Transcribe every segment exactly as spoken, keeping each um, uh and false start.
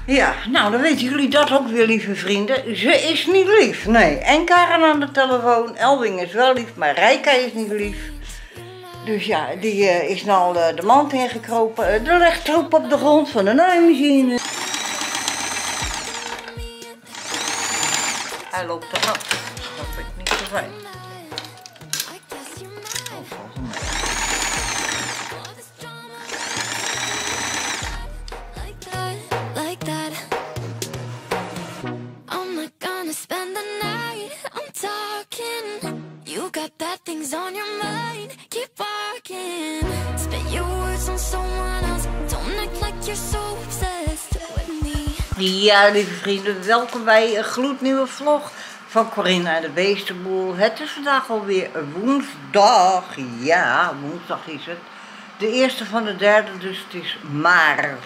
Ja, nou dan weten jullie dat ook weer, lieve vrienden. Ze is niet lief, nee. En Karen aan de telefoon, Elwing is wel lief, maar Rijka is niet lief. Dus ja, die uh, is nou uh, de mand ingekropen. Uh, er ligt troep op de grond van de naaimachine. Hij loopt eraf. Dat vind ik niet zo fijn. On your mind, keep walking. Spit your words on someone else. Don't act like you're so obsessed with me. Ja, lieve vrienden, welkom bij een gloednieuwe vlog van Corinna en de Beestenboel. Het is vandaag alweer woensdag. Ja, woensdag is het. De eerste van de derde, dus het is maart.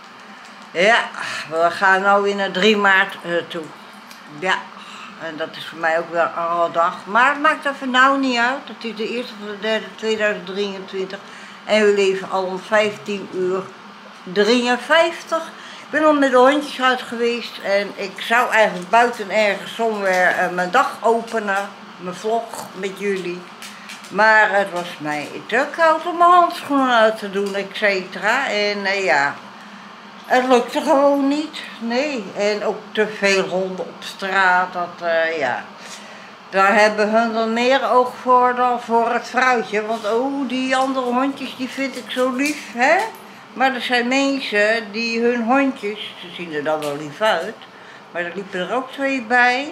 Ja, we gaan nou weer naar drie maart uh, toe. Ja. En dat is voor mij ook wel een dag. Maar het maakt even nou niet uit. Het is de eerste van de derde tweeduizend drieëntwintig. En we leven al om vijftien uur drieënvijftig. Ik ben al met de hondjes uit geweest. En ik zou eigenlijk buiten ergens somewhere uh, mijn dag openen. Mijn vlog met jullie. Maar het was mij te koud om mijn handschoenen uit te doen, et cetera. En uh, ja... Het lukte gewoon niet, nee. En ook te veel honden op straat, dat uh, ja. Daar hebben hun er meer oog voor dan voor het vrouwtje. Want oh, die andere hondjes, die vind ik zo lief, hè. Maar er zijn mensen die hun hondjes, ze zien er dan wel lief uit. Maar er liepen er ook twee bij.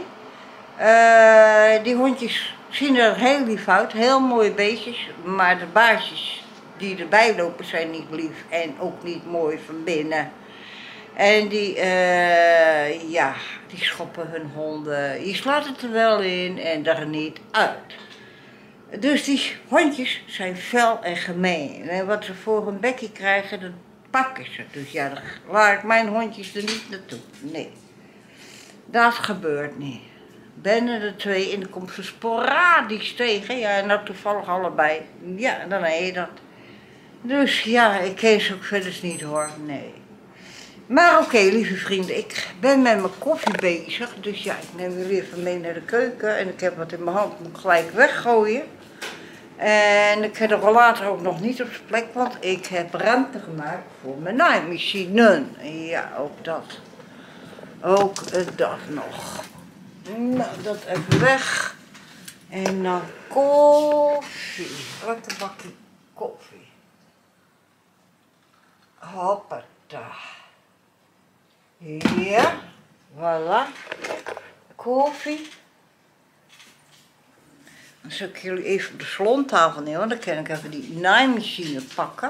Uh, die hondjes zien er heel lief uit, heel mooie beestjes. Maar de baasjes die erbij lopen zijn niet lief en ook niet mooi van binnen. En die, uh, ja, die schoppen hun honden. Je slaat het er wel in en er niet uit. Dus die hondjes zijn fel en gemeen. En wat ze voor hun bekkie krijgen, dat pakken ze. Dus ja, dan laat ik mijn hondjes er niet naartoe. Nee, dat gebeurt niet. Binnen de twee en dan komt ze sporadisch tegen. Ja, en nou toevallig allebei. Ja, dan heet je dat. Dus ja, ik ken ze ook verder niet hoor, nee. Maar oké, okay, lieve vrienden, ik ben met mijn koffie bezig. Dus ja, ik neem jullie even mee naar de keuken. En ik heb wat in mijn hand, moet ik gelijk weggooien. En ik heb de rollator ook nog niet op zijn plek, want ik heb ruimte gemaakt voor mijn naaimachine. Ja, ook dat. Ook dat nog. Nou, dat even weg. En dan koffie. Wat een bakje koffie. Hoppata. Ja, voilà. Koffie. Dan zal ik jullie even op de salontafel nemen, want dan kan ik even die naaimachine pakken.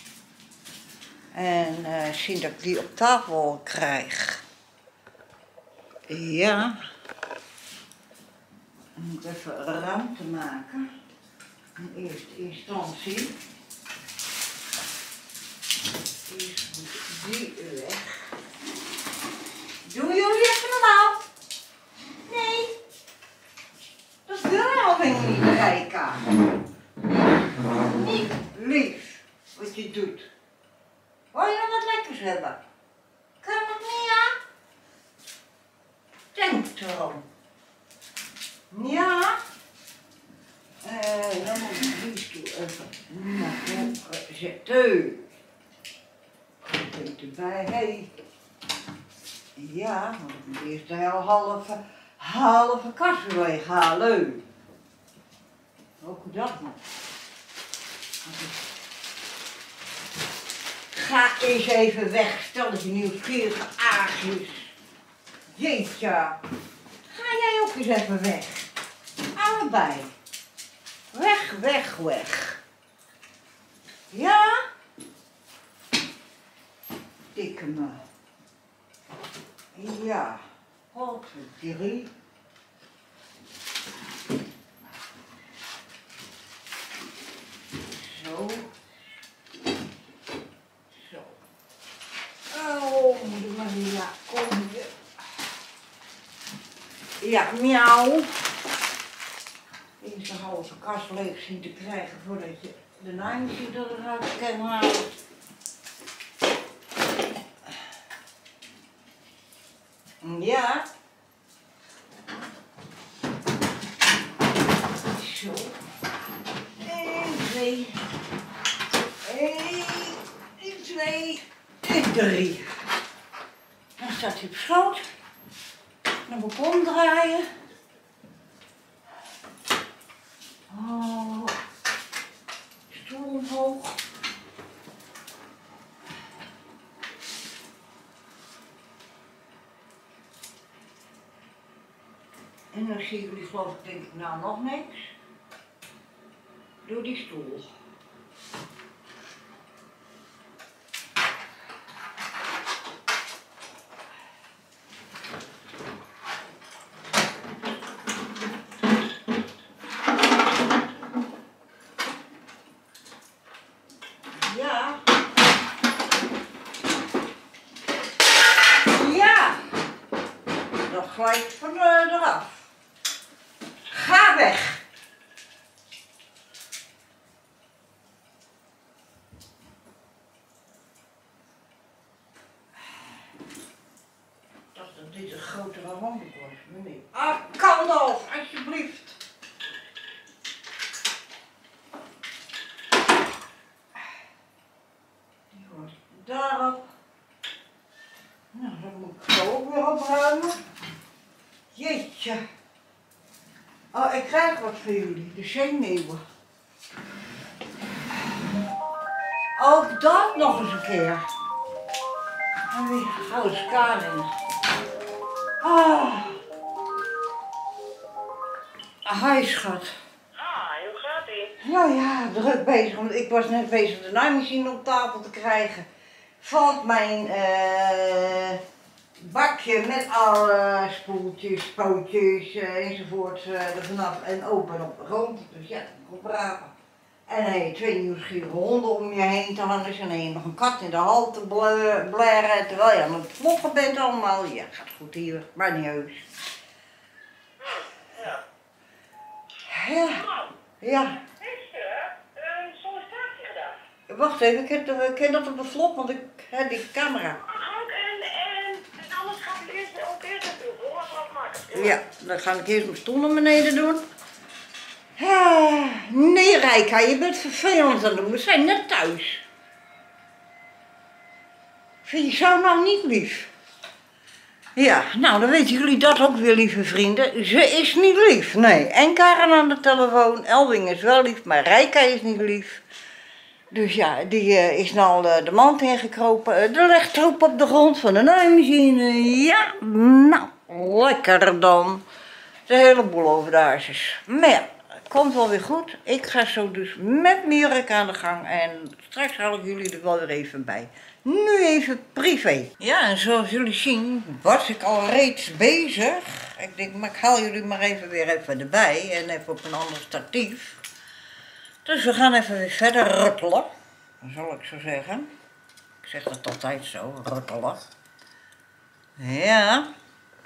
En uh, zien dat ik die op tafel krijg. Ja. Dan moet ik even ruimte maken. In eerste instantie. Eerst moet die weg. Doen jullie even normaal? Nee. Dat wil Elwing niet, Rijka. Niet lief wat je doet. Wil je nog wat lekkers hebben? Kan dat niet, ja? Denk erom. Ja. En dan moet ik die stoel even naar voren zetten. Goed erbij, hey. Ja, want ik moet eerst de hele halve, halve kast weghalen. Ook dat nog. Ga eens even weg, stel dat je nieuwsgierige aasjes. Jeetje. Ga jij ook eens even weg. Allebei. Weg, weg, weg. Ja? Dikke me. Ja, godverdorie. Zo. Zo. Oh, moeder Maria, kom hier. Ja, miauw. Eerst de halve kast leeg zien te krijgen voordat je de naaimachine eruit kan halen. Ja. Zo. één, twee. één, twee en drie. Dan staat hij op schoot. Dan moet ik omdraaien. Oh. Stoel omhoog. En dan zien jullie geloof ik denk ik nou nog niks. Door die stoel. Ja. Ja. Dat glijdt van uh, eraf. Ga weg. Dat dat dit een grotere handdoek was, meneer. Ah, Kandolf, alsjeblieft. Die hoort daarop. Nou, dan moet ik zo ook weer opruimen. Jeetje. Oh, ik krijg wat voor jullie, de zenuwen. Ook dat nog eens een keer. En weer gouden skaar in. Ah. Hi schat. Ah, hoe gaat ie? Nou ja, druk bezig, want ik was net bezig de naaimachine op tafel te krijgen. Valt mijn uh, bakje met alle spoeltjes, pootjes uh, enzovoort uh, er vanaf en open op de grond. Dus ja, goed braven. En dan heb je twee nieuwsgierige honden om je heen te hangen en dan heb je nog een kat in de hal te blaren terwijl je aan het vloggen bent allemaal. Ja, gaat goed hier, maar niet heus. Ja. Ja. Ja. Heeft u een sollicitatie gedaan? Wacht even, ik ken, ik ken dat op de vlog, want ik heb die camera. Ook en, en, en anders gaat u eerst ook eerst doen, hoor, wat maken. Ja, dan ga ik eerst mijn stoel naar beneden doen. Ah, nee Rijka, je bent vervelend aan het doen, we zijn net thuis. Vind je zo nou niet lief? Ja, nou dan weten jullie dat ook weer, lieve vrienden. Ze is niet lief, nee. En Karen aan de telefoon, Elwing is wel lief, maar Rijka is niet lief. Dus ja, die uh, is nou uh, de mand ingekropen. Uh, de legtroep op de grond van de naaimachine. Ja, nou, lekker dan. De hele boel over de haarsjes. Maar ja, het komt wel weer goed. Ik ga zo dus met mijn jurk aan de gang. En straks haal ik jullie er wel weer even bij. Nu even privé. Ja, en zoals jullie zien was ik al reeds bezig. Ik denk, maar ik haal jullie maar even weer even erbij. En even op een ander statief. Dus we gaan even weer verder ruttelen. Dat zal ik zo zeggen. Ik zeg dat altijd zo, ruttelen. Ja.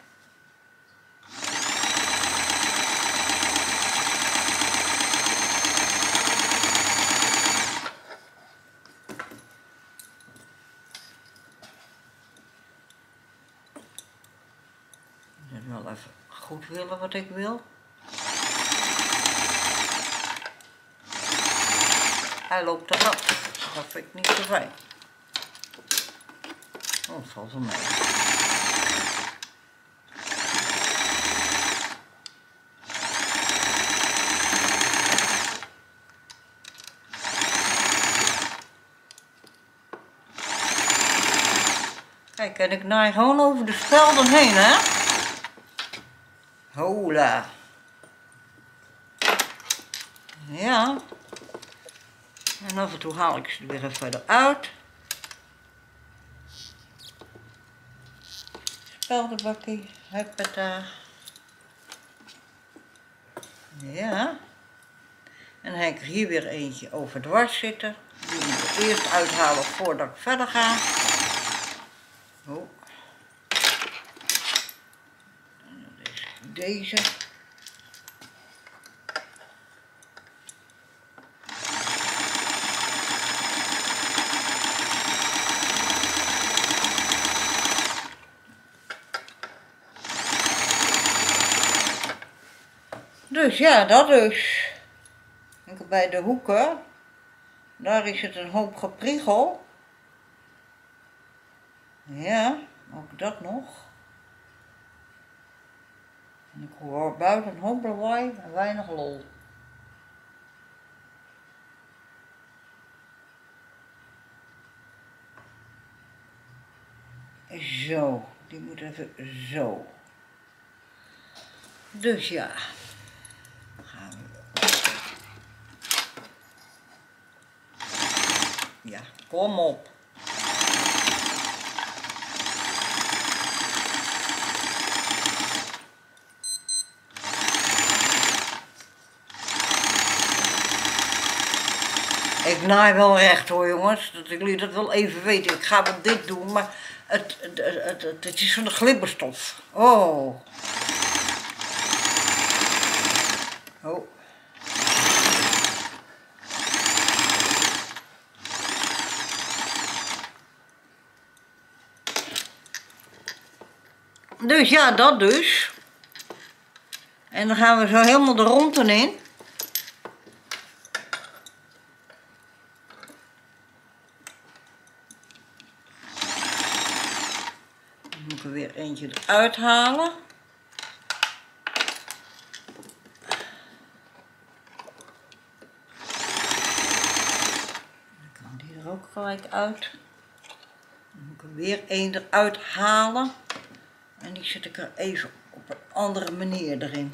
Ik moet wel even goed willen wat ik wil. Hij loopt eraf. Dat vind ik niet zo fijn. Oh, het valt wel mee. Kijk, en ik naai gewoon over de spelden heen, hè? Hola. Ja. En af en toe haal ik ze er weer even verder uit. Speldenbakkie, huppata. Ja. En dan heb ik er hier weer eentje over dwars zitten. Die moet ik eerst uithalen voordat ik verder ga. Oh. En dan is deze. Dus ja, dat dus. En bij de hoeken, daar is het een hoop gepriegel. Ja, ook dat nog. En ik hoor buiten een hoop lawaai en weinig lol. Zo, die moet even zo. Dus ja, gaan we. Ja, kom op. Ik naai wel recht hoor jongens, dat jullie dat wel even weten. Ik ga wel dit doen, maar het, het, het, het, het is van de glibberstof. Oh. Oh. Dus ja, dat dus. En dan gaan we zo helemaal de ronde in. Dan moet ik er weer eentje eruit halen. Dan kan die er ook gelijk uit. Dan moet ik er weer één eruit halen. En die zet ik er even op een andere manier erin.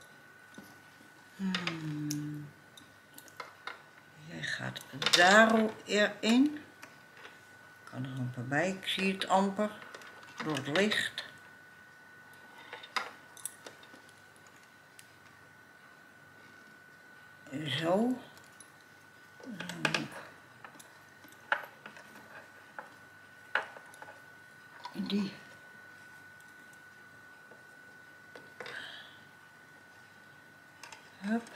Hmm. Jij gaat daar erin. Ik kan er een paar bij, ik zie het amper door het licht. Zo. Die. Hup.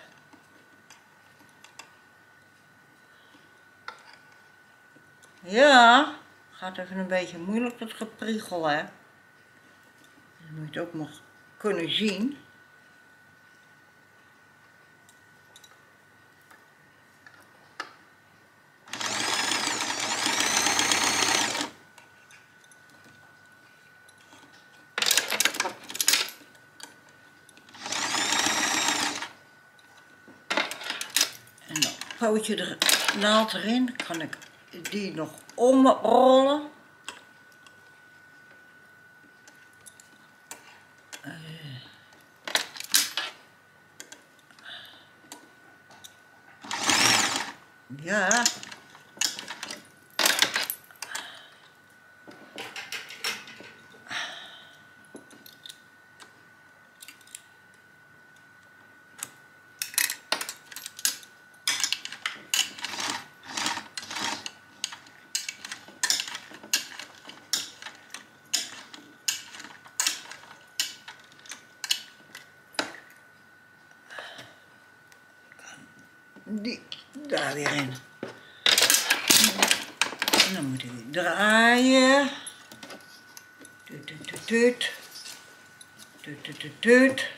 Ja, gaat even een beetje moeilijk dat gepriegel hè. Dan moet je het ook nog kunnen zien. En dan goot je de naald erin, kan ik die nog omrollen. Uh. Ja. Die daar weer in. En dan moet je die draaien. Tut, tut, tut, tut. Tut, tut, tut, tut.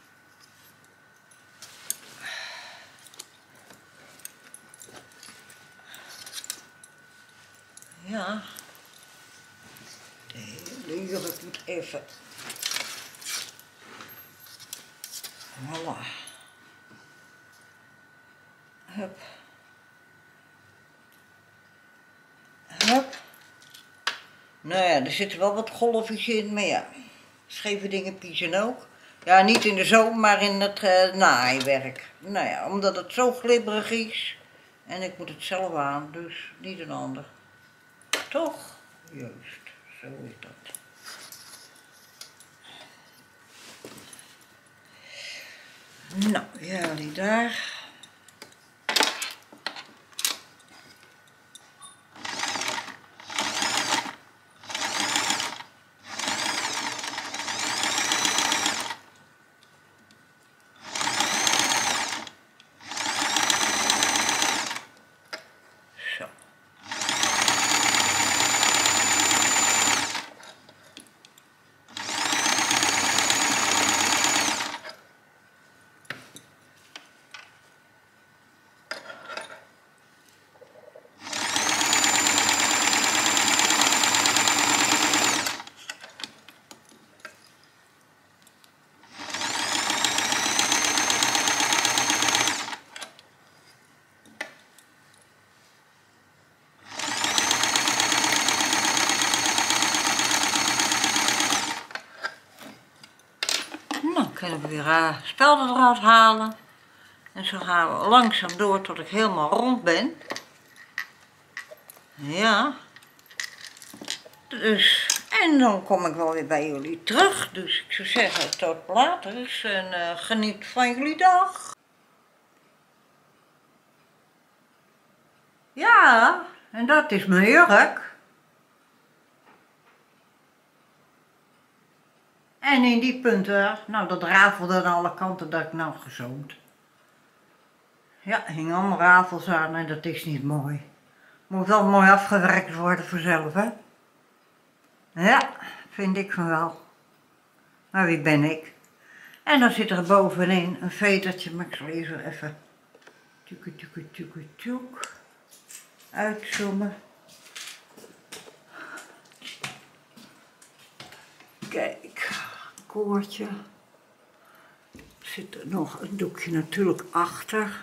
Ja. De jurk moet even. Voilà. Hup. Hup. Nou ja, er zitten wel wat golfjes in, maar ja. Scheve dingen piezen ook. Ja, niet in de zoom, maar in het uh, naaiwerk. Nou ja, omdat het zo glibberig is. En ik moet het zelf aan, dus niet een ander. Toch? Juist, zo is dat. Nou, ja, die daar. kunnen we weer uh, spelden eruit halen. En zo gaan we langzaam door tot ik helemaal rond ben. Ja. Dus, en dan kom ik wel weer bij jullie terug. Dus ik zou zeggen tot later en uh, geniet van jullie dag. Ja, en dat is mijn jurk. En in die punten, nou dat rafelde aan alle kanten dat ik nou gezoomd. Ja, hing allemaal rafels aan en dat is niet mooi. Moet wel mooi afgewerkt worden vanzelf, hè? Ja, vind ik van wel. Maar wie ben ik? En dan zit er bovenin een vetertje, maar ik zal even even tuke tuke tuke tuke uitzoomen. Kijk, koordje. Er zit er nog een doekje natuurlijk achter.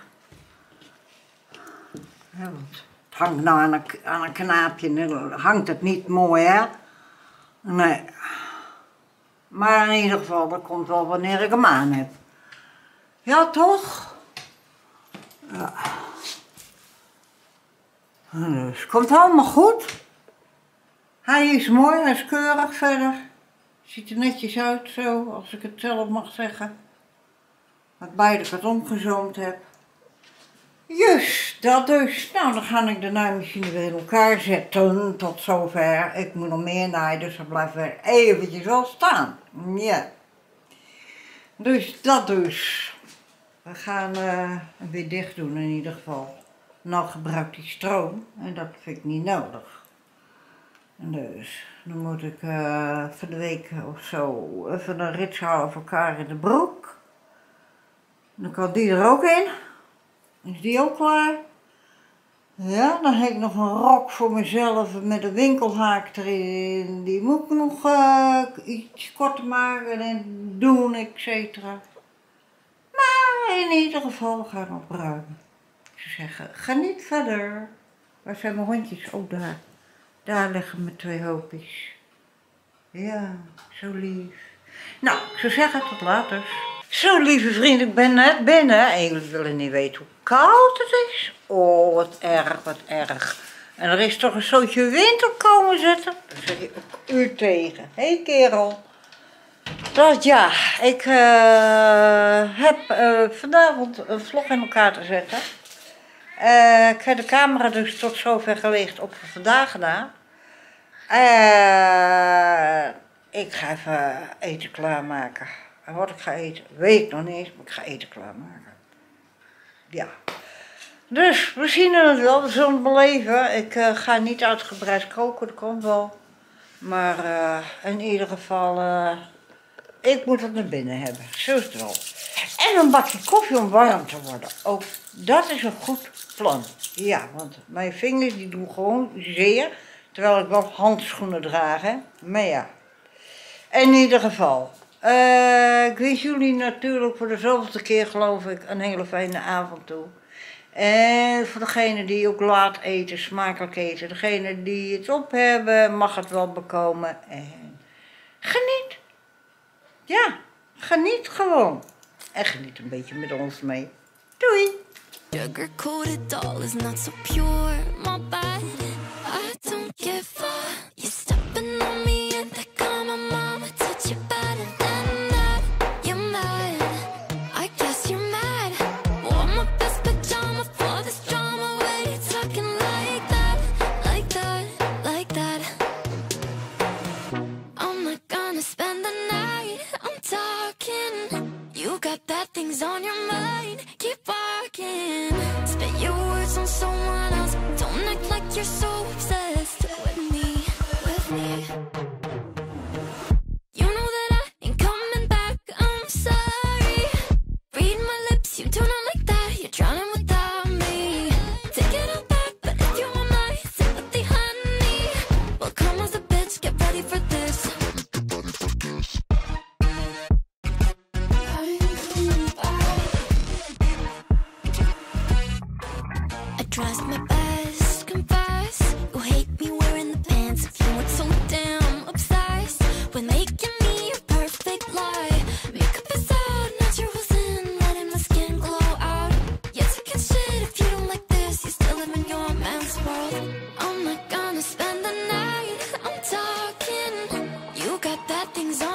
Ja, want het hangt nou aan een, aan een knaapje, dan hangt het niet mooi, hè? Nee. Maar in ieder geval, dat komt wel wanneer ik hem aan heb. Ja, toch? Ja. Dus het komt allemaal goed. Hij is mooi, hij is keurig verder. Ziet er netjes uit zo, als ik het zelf mag zeggen. Waarbij ik het omgezoomd heb. Juist, dat dus. Nou, dan ga ik de naaimachine weer in elkaar zetten. Tot zover. Ik moet nog meer naaien, dus dat blijft weer eventjes wel staan. Ja. Dus dat dus. We gaan uh, hem weer dicht doen in ieder geval. Nou gebruikt hij stroom en dat vind ik niet nodig. Dus dan moet ik uh, voor de week of zo even een rits houden voor elkaar in de broek. Dan kan die er ook in. Is die ook klaar? Ja, dan heb ik nog een rok voor mezelf met een winkelhaak erin. Die moet ik nog uh, iets korter maken en doen, et cetera. Maar in ieder geval gaan we opruimen. Ik zou zeggen, geniet verder. Waar zijn mijn hondjes? Oh, daar. Daar liggen mijn twee hoopjes. Ja, zo lief. Nou, ik zou zeggen, tot later. Zo, lieve vrienden, ik ben net binnen en jullie willen niet weten hoe koud het is. Oh, wat erg, wat erg. En er is toch een zootje wind op komen zitten. Daar zeg ik ook u tegen. Hé hey, kerel. Dat ja, ik uh, heb uh, vanavond een vlog in elkaar te zetten. Uh, ik heb de camera dus tot zover gelegd op voor vandaag gedaan. Uh, ik ga even eten klaarmaken. En wat ik ga eten, weet ik nog niet eens, maar ik ga eten klaarmaken. Ja. Dus we zien het wel, we zullen het beleven. Ik uh, ga niet uitgebreid koken, dat komt wel. Maar uh, in ieder geval, uh, ik moet het naar binnen hebben, zo is het wel. En een bakje koffie om warm te worden. Ook dat is een goed plan. Ja, want mijn vingers die doen gewoon zeer. Terwijl ik wel handschoenen draag, hè. Maar ja. In ieder geval. Uh, ik wens jullie natuurlijk voor de zoveelste keer, geloof ik, een hele fijne avond toe. En voor degenen die ook laat eten, smakelijk eten. Degenen die het op hebben, mag het wel bekomen. En geniet. Ja, geniet gewoon. En geniet een beetje met ons mee. Doei! Sugar-coated doll is not so pure, my bad. I don't give a you stepping on me and they call my mama, touch your bad and then that you're mad. I guess you're mad. Wore my best pajama for this drama. Why you talking like that, like that, like that? I'm not gonna spend the night. I'm talking. You got bad things on your mind. Keep walking. Spit your words on someone else. Don't act like you're so obsessed with me, with me. You know that I ain't coming back. I'm sorry. Read my lips, you do not like that. You're drowning without me. Take it all back, but if you want my sympathy, honey, well, come as a bitch, get ready for this. Tries my best, confess. You hate me wearing the pants. If you weren't so damn obsessed with making me a perfect lie. Makeup is out. everything's on